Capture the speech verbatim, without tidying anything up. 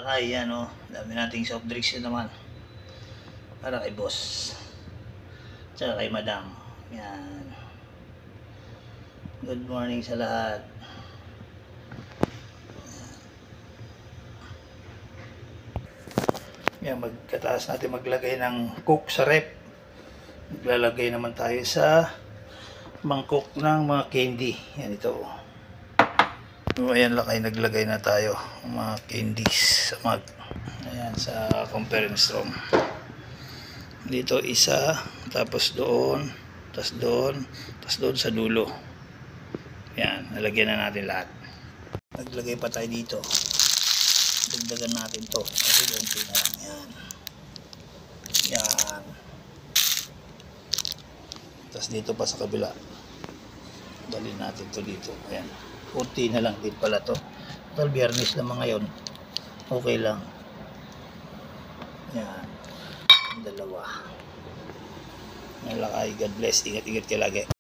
lakay. Yan o, dami nating soft drinks yun naman para kay boss tsaka kay madam. Yan, good morning sa lahat. Yan, magkataas natin maglagay ng coke sa rep. Maglalagay naman tayo sa mangkok ng mga candy. Yan, ito. So, ayan, lakay, naglagay na tayo ng mga candies sa mag. Ayan, sa conference room. Dito isa, tapos doon, tapos doon, tapos doon sa dulo. Yan, nalagyan na natin lahat. Naglagay pa tayo dito. Dagdagan natin to kasi konti na lang. Yan, yan. Tapos dito pa sa kabila, dalhin natin to dito. Ayan, konti na lang din pala to. Total biyernes naman ngayon, okay lang. Yan, dalawa. Nalakay. God bless, ingat-ingat kayo lagi.